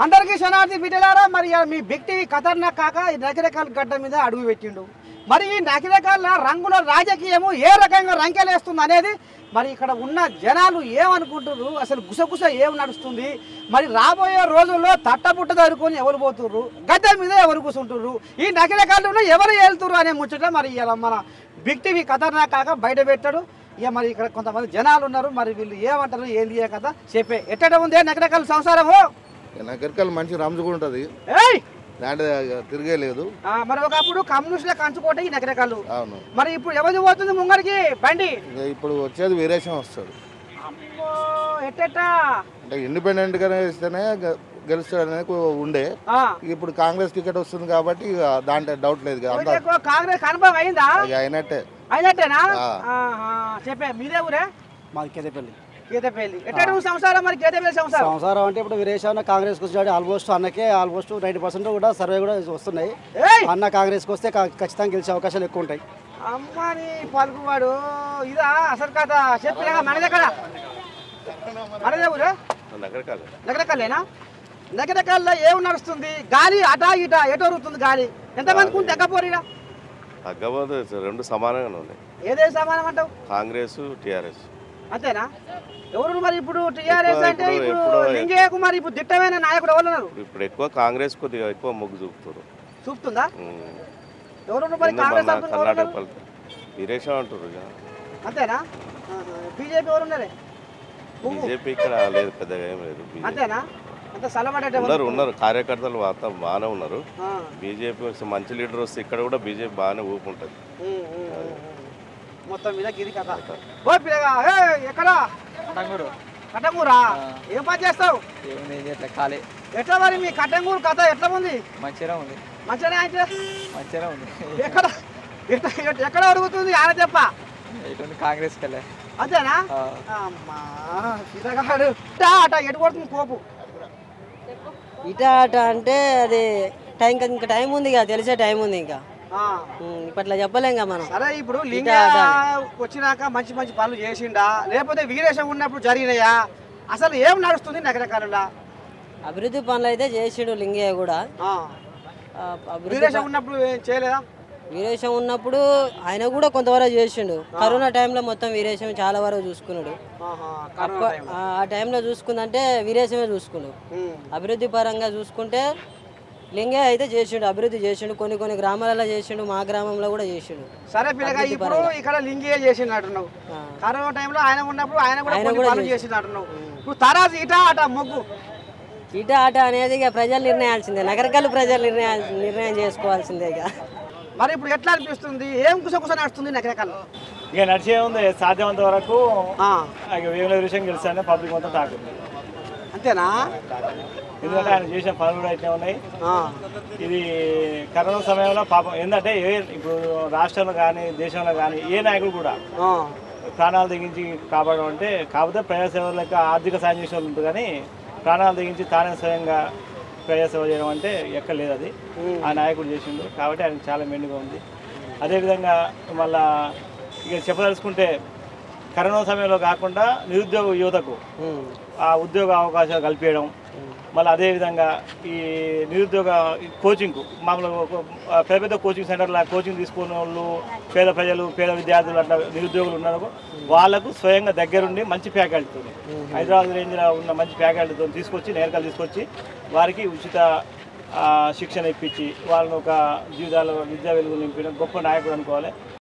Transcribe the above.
అందరికీ శనార్థి బిడ్డలారా మరి మీ బిగ్ టీవీ ఖతర్నాక్ కాక నకిరేకల్ గడ్డ మీద అడుగు పెట్టిండు. మరి ఈ నకిరేకల్ రంగుల రాజకీయము ఏ రకంగా రంకెలేస్తుంది అనేది మరి ఇక్కడ ఉన్న జనాలు ఏమనుకుంటున్నారు, అసలు గుసగుస ఏం నడుస్తుంది, మరి రాబోయే రోజుల్లో తట్టబుట్ట దరుకొని ఎవరు పోతుర్రు, గడ్డ మీద ఎవరు కూర్చుంటుర్రు, ఈ నకిరేకల్లో ఎవరు వెళ్తుర్రు అనే ముచ్చట మరి ఇలా మన బిగ్ టీవీ ఖతర్నాక్ కాక బయట పెట్టాడు. ఇక మరి ఇక్కడ కొంతమంది జనాలు ఉన్నారు, మరి వీళ్ళు ఏమంటారు ఏంది కదా చెప్పే ఎట్టడం ఉంది నకిరేకల్ సంసారము. నగరికల్ మంచి రంజుగా ఉంటుంది, దాంట్లో తిరిగేలేదు. మరి ఒకప్పుడు కమ్యూనిస్టుల కంచుకోట ఈ నగరకాలు. అవును, మరి ఇప్పుడు ఎవరు పోతుంది ముంగడికి బండి? ఇప్పుడు వచ్చేది వీరేశం వస్తాడు. ఎట్టెట్టా అంటే ఇండిపెండెంట్ గానే ఇస్తేనే గెలుస్తాడనే ఉండే, ఇప్పుడు కాంగ్రెస్ టికెట్ వస్తుంది కాబట్టి దాంట్లో డౌట్ లేదు. కాంగ్రెస్ కన్ఫర్మ్ అయిందా? అయినట్టే. అయినట్టేనా? చెప్పే మీదే ఊరే? మాది కేదేపల్లి. కేదేపల్లి ఎట్టడు సంసారం? మరి కేదేపల్లి సంసారం అంటే ఇప్పుడు వీరేశం కాంగ్రెస్కి వచ్చాడు. ఆల్మోస్ట్ అన్నకే ఆల్మోస్ట్ 90% కూడా సర్వే కూడా వస్తున్నాయి. అన్న కాంగ్రెస్కి వస్తే ఖచ్చితంగా గెలిచే అవకాశాలు ఎక్కువ ఉంటాయి. అమ్మని పలుకువాడు ఇదా అసలు కథ చెప్పినా మనదే కదా. మనదే ఊరే? నగరకల్లేనా? నగరకల్లో ఏం నడుస్తుంది? గాలి అటా ఇటా ఎటోరుతుంది గాలి? ఎంతమందికి ఉంది తగ్గపోరీడా? తగ్గబోదు, రెండు సమానంగానే ఉన్నాయి. ఏదే సమానం అంటావు? కాంగ్రెస్ టీఆర్ఎస్ అంతేనా? ఎవరు మరి ఇప్పుడు టీఆర్ఎస్ అంటే ఇప్పుడు లింగయ్య కుమార్ ఇప్పుడు దిట్టమైన నాయకుడు ఎవరు ఉన్నారు? ఇప్పుడు ఎక్కువ కాంగ్రెస్ కొద్దిగా ఎక్కువ మొగ్గు చూపుతారు. చూపుతుందా? ఎవరు మరి కాంగ్రెస్ కర్ణాటక వీరేశం అంటారు. అంతేనా? బీజేపీ ఎవరు ఉన్నారే? బీజేపీ ఇక్కడ లేదు, పెద్దగా ఏం లేదు. అంతేనా? అంత సలబడ్డ ఉన్నారు కార్యకర్తలు బాగానే ఉన్నారు. బీజేపీ మంచి లీడర్ వస్తే ఇక్కడ కూడా బీజేపీ బాగానే ఊపు ఉంటుంది. మొత్తం మీద గిరి కథ. ఓ పిల్లగా ఎక్కడా? కట్టంగూరా? ఏం పని చేస్తావు? ఖాళీ. ఎట్లా మరి మీ కట్టంగూరు కథ ఎట్లా ఉంది? మంచిగా ఉంది. మంచిగానే అయితే మంచిగా ఉంది. ఎక్కడ ఎక్కడ అడుగుతుంది ఆయన చెప్ప? కాంగ్రెస్కి వెళ్ళే. అంతేనా? అమ్మా పిల్లగాడు అట ఎటు కొడుతుంది కోపు? ఇట అట అంటే అది టైం, ఇంకా టైం ఉంది కదా, తెలిసే టైం ఉంది. ఇంకా ఇప్పట్లో చెప్పలేం కదా మనం. సరే ఇప్పుడు లింగ వచ్చినాక మంచి మంచి పనులు చేసిండా లేకపోతే వీరేశం ఉన్నప్పుడు జరిగినాయా? అసలు ఏం నడుస్తుంది నగరకాలంలో? అభివృద్ధి పనులు అయితే చేసిండు లింగయ్య కూడా. వీరేశం ఉన్నప్పుడు చేయలేదా? వీరేశం ఉన్నప్పుడు ఆయన కూడా కొంతవరకు చేసిండు. కరోనా టైంలో మొత్తం వీరేశం చాలా వరకు చూసుకున్నాడు. ఆ టైంలో చూసుకుందంటే వీరేశమే చూసుకున్నాడు. అభివృద్ధి పరంగా చూసుకుంటే లింగయ్య అయితే చేసిండు, అభివృద్ధి చేసిండు. కొన్ని గ్రామాలలో చేసిండు, మా గ్రామంలో కూడా చేసిండు. సరే పిల్లగా ఇప్పుడు ఇక్కడ లింగయ్య చేసినట్టున్నావు, కరోనా టైంలో ఆయన ఉన్నప్పుడు ఆయన కూడా చేసినట్టున్నావు. ఇప్పుడు తరాజు ఇటా అట మొగ్గు ఇటా అట అనేది ఇక ప్రజలు నిర్ణయాల్సిందే, నగరకాలు ప్రజలు నిర్ణయం చేసుకోవాల్సిందే. ఇక మరి ఇప్పుడు ఎట్లా అనిపిస్తుంది? ఏం కుసకుస నడుస్తుంది నగరకాలు? ఇక నడిచే ఉంది సాధ్యమంత వరకు. వేముల విషయం గెలుస్తానే పబ్లిక్ మొత్తం తాకుంది. అంతేనా? ఎందుకంటే ఆయన చేసిన పనులు కూడా అయితే ఉన్నాయి. ఇది కరోనా సమయంలో పాపం ఏంటంటే ఇప్పుడు రాష్ట్రంలో కానీ దేశంలో కానీ ఏ నాయకుడు కూడా ప్రాణాలు తెగించి కాపాడడం అంటే, కాకపోతే ప్రజాసేవ లెక్క ఆర్థిక సాయం చేసిన వాళ్ళు ఉంటుంది, కానీ ప్రాణాలు తెగించి తానే స్వయంగా ప్రజాసేవ చేయడం అంటే ఎక్కడ లేదు. అది ఆ నాయకుడు చేసిండు కాబట్టి ఆయనకు చాలా మెండుగా ఉంది. అదేవిధంగా మళ్ళా ఇక చెప్పదలుచుకుంటే కరోనా సమయంలో కాకుండా నిరుద్యోగ యువతకు ఆ ఉద్యోగ అవకాశాలు కల్పించడం, మళ్ళీ అదేవిధంగా ఈ నిరుద్యోగ కోచింగ్కు మామూలుగా పెద్ద కోచింగ్ సెంటర్లో కోచింగ్ తీసుకునే వాళ్ళు పేద ప్రజలు, పేద విద్యార్థులు అట్లా నిరుద్యోగులు ఉన్నారు, వాళ్ళకు స్వయంగా దగ్గరుండి మంచి ఫ్యాకల్టీతో హైదరాబాద్ రేంజ్లో ఉన్న మంచి ఫ్యాకల్టీతో తీసుకొచ్చి నేరకాలు తీసుకొచ్చి వారికి ఉచిత శిక్షణ ఇప్పించి వాళ్ళని ఒక జీవితాల్లో విద్యా వెలుగు నింపిన గొప్ప నాయకుడు అనుకోవాలి.